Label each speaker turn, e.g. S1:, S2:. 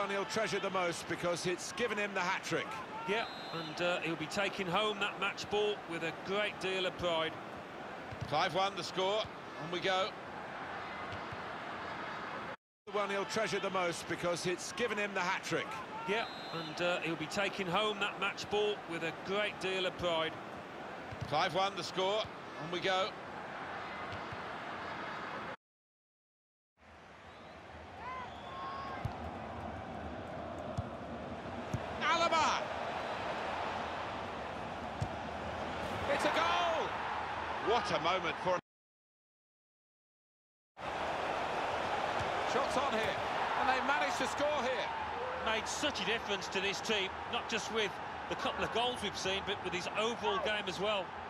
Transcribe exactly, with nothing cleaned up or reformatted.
S1: one he'll treasure the most because it's given him the hat-trick.
S2: Yeah, and uh, he'll be taking home that match ball with a great deal of pride.
S1: five one the score, on we go. The one he'll treasure the most because it's given him the hat-trick.
S2: Yeah, and uh, he'll be taking home that match ball with a great deal of pride.
S1: five one the score, on we go. Alaba! It's a goal! What a moment for him. Shots on here, and they managed to score here.
S2: Made such a difference to this team, not just with the couple of goals we've seen, but with his overall game as well.